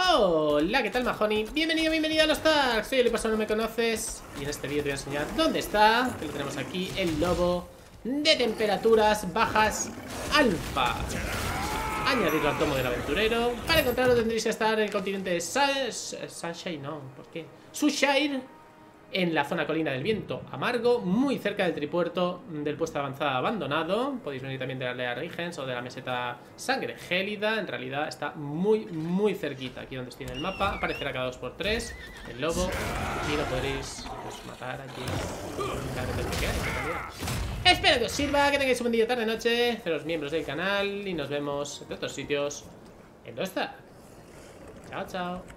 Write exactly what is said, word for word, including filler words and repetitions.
Hola, ¿qué tal, Mahoney? Bienvenido, bienvenido a los tags. Soy el paso, no me conoces. Y en este vídeo te voy a enseñar dónde está, que lo tenemos aquí, el lobo de temperaturas bajas alfa. Añadirlo al tomo del aventurero. Para encontrarlo tendréis que estar en el continente de Sun... Sunshine, no, ¿por qué? Sushire, en la zona colina del viento amargo, muy cerca del tripuerto del puesto de avanzada abandonado. Podéis venir también de la aldea Rigens o de la meseta Sangre Gélida. En realidad está muy, muy cerquita. Aquí donde estoy en el mapa, aparecerá cada dos por tres el lobo y lo podréis pues, matar aquí. Espero que os sirva, que tengáis un buen día, tarde, noche, los miembros del canal, y nos vemos en otros sitios en los tags. Chao, chao.